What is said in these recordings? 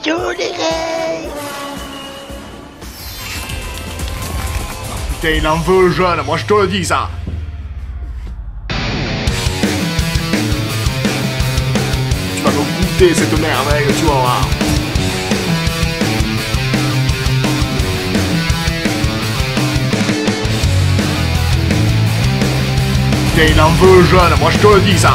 Yo les gars. Putain, il en veut le jeune, moi je te le dis ça. Tu vas me goûter cette merveille, tu vas voir. Putain, il en veut le jeune, moi je te le dis ça.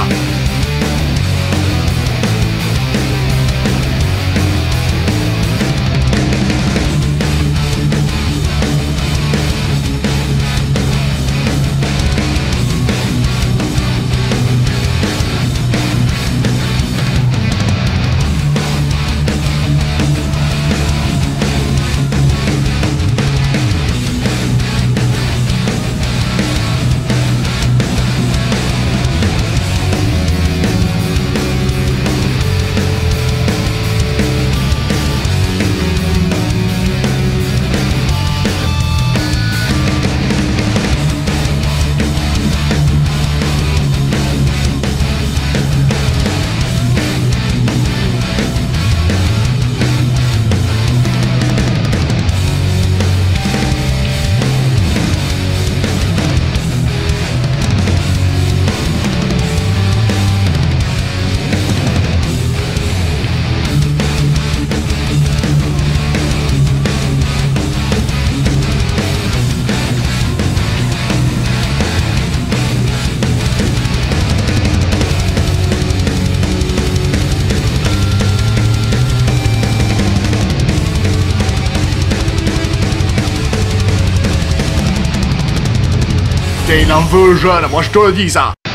Putain, il en veut le jeune, moi je te le dis ça.